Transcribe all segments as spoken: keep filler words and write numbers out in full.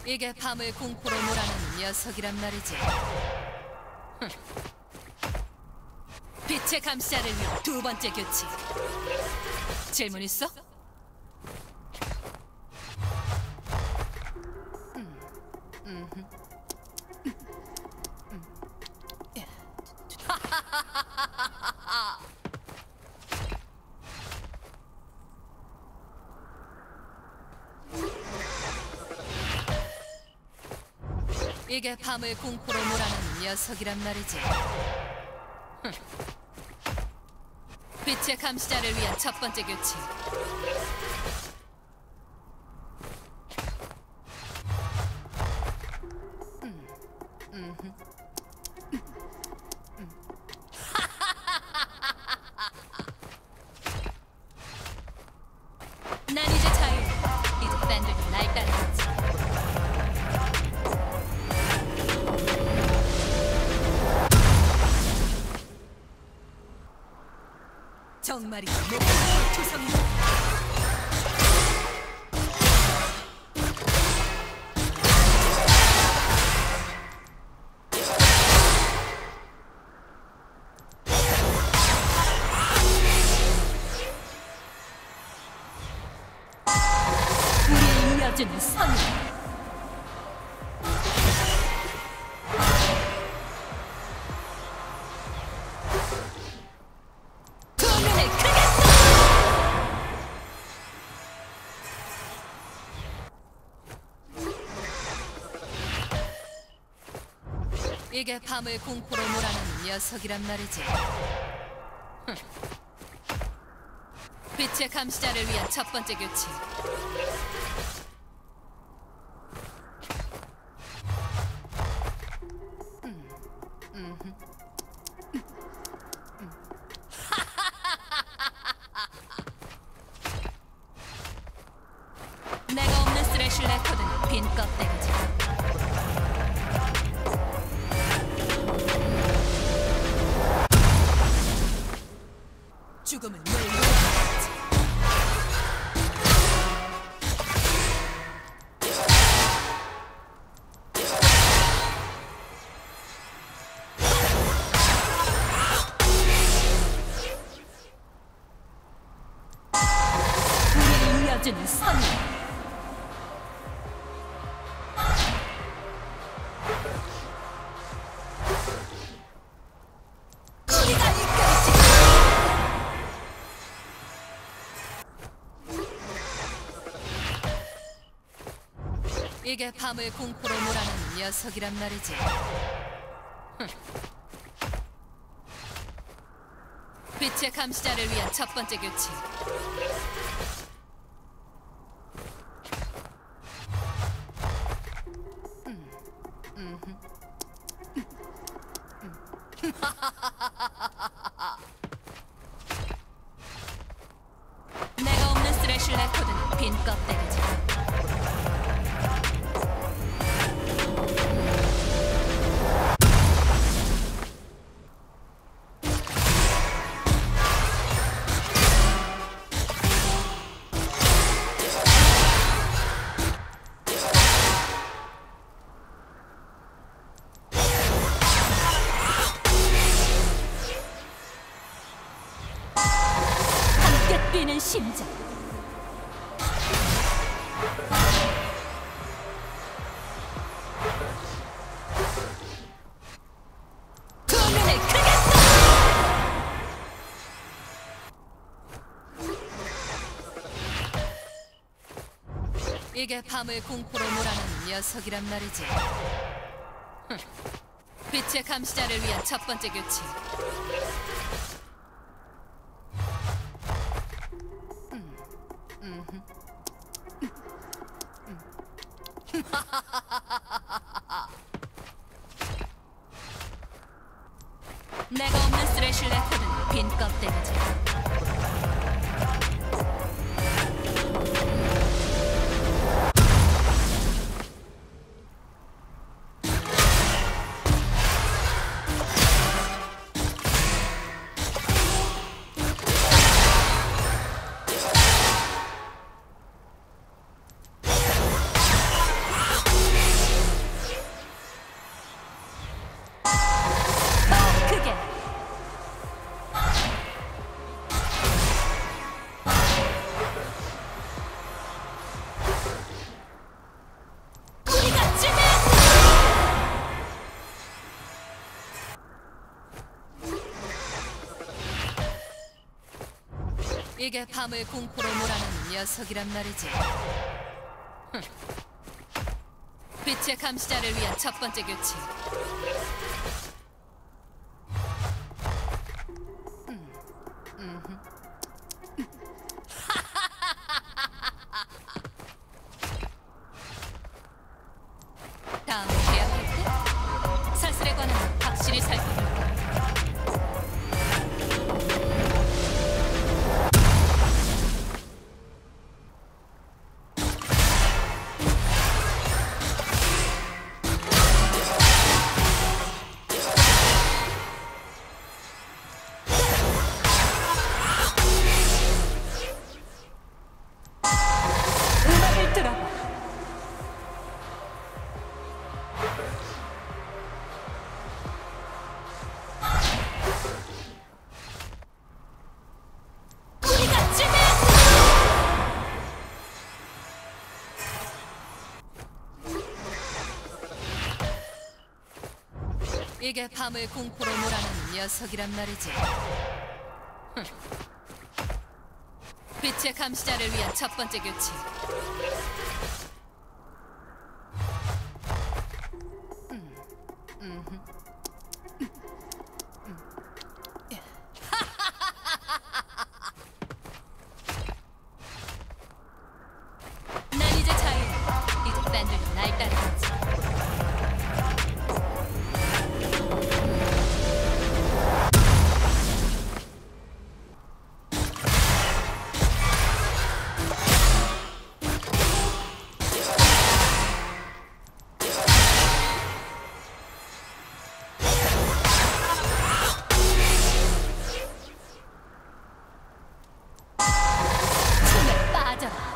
이게 밤을 공포로 몰아넣는 녀석이란 말이지. 흠. 빛의 감시자를 위한 두 번째 규칙. 질문 있어? 음. 음. 음. 음. 예. 이게 밤을 공포로 몰아넣는 녀석이란 말이지. 흠. 빛의 감시자를 위한 첫 번째 규칙. 음. 음. 음. 난 이제 자유. 이제 밴들도 날 따라하지. 정말이 목표 투성이. 우리의 이어지는 선을. 이게 밤을 공포로 몰아넣는 녀석이란 말이지. 흠. 빛의 감시자를 위한 첫 번째 규칙. 음. 음. 음. 내가 없는 스래시 레코드는 빈 껍데기지. 죽음을 물려야지. 우리의 이어지는 선을. 우리가 이끌지. 이게 밤을 공포로 몰아넣는 녀석이란 말이지. 흠. 빛의 감시자를 위한 첫 번째 규칙. 음. 음. 음. 내가 없는 스래시 레코드는 빈 껍데기지. 뛰는 심장. 두 눈을 크겠어. 이게 밤을 공포로 몰아넣는 녀석이란 말이지. 흠. 빛의 감시자를 위한 첫 번째 규칙. 음. 음. 내가 없는 스래시 레코드는 빈 껍데기지. 이게 밤을 공포로 몰아넣는 녀석이란 말이지. 흠. 빛의 감시자를 위한 첫 번째 규칙. 음. 음흠. 다음에 계약할 때 사슬에 관한 확실히 살펴볼까. 음악을 들어봐. 우리가 지네! 이게 밤을 공포로 몰아넣는 녀석이란 말이지. 흠. 빛의 감시자를 위한 첫 번째 규칙. 음. 음흠. 난 이제 자유다. 이제 밴드는 날 따르겠지. 춤에 빠져라.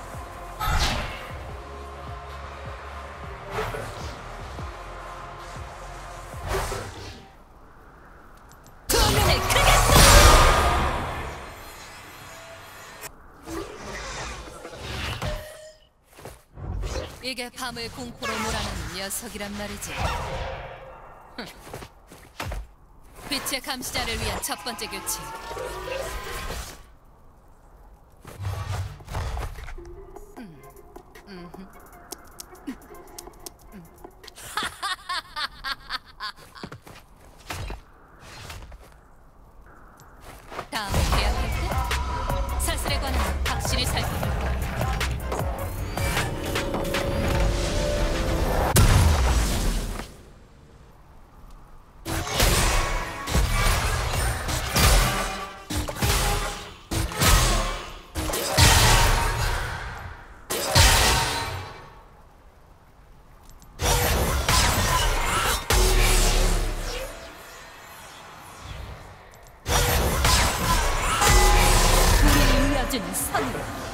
두 눈을 크게 떠! 이게 밤을 공포로 몰아넣는 녀석이란 말이지. 흠. 빛의 감시자를 위한 첫 번째 규칙. 음. 음흠. 다음에 계약할 때 사슬에 관한 확실히 살펴볼까. 우리를 이어주는 선물.